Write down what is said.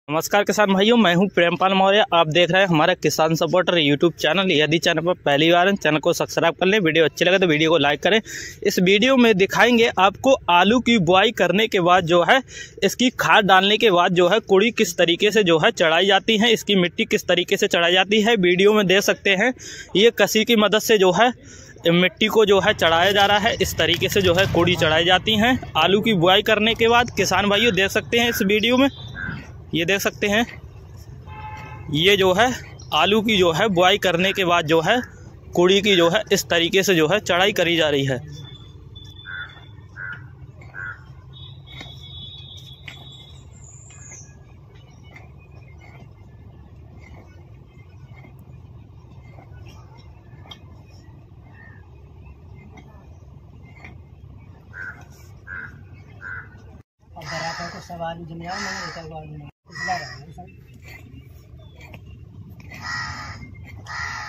नमस्कार किसान भाइयों, मैं हूं प्रेमपाल मौर्य। आप देख रहे हैं हमारा किसान सपोर्टर यूट्यूब चैनल। यदि चैनल पर पहली बार है, चैनल को सब्सक्राइब कर लें। वीडियो अच्छी लगे तो वीडियो को लाइक करें। इस वीडियो में दिखाएंगे आपको आलू की बुआई करने के बाद जो है इसकी खाद डालने के बाद जो है कुड़ी किस तरीके से जो है चढ़ाई जाती है, इसकी मिट्टी किस तरीके से चढ़ाई जाती है। वीडियो में देख सकते हैं ये कसी की मदद से जो है मिट्टी को जो है चढ़ाया जा रहा है। इस तरीके से जो है कुड़ी चढ़ाई जाती हैं आलू की बुआई करने के बाद। किसान भाइयों देख सकते हैं इस वीडियो में, ये देख सकते हैं ये जो है आलू की जो है बुआई करने के बाद जो है कुड़ी की जो है इस तरीके से जो है चढ़ाई करी जा रही है। तो सवाल दुनिया में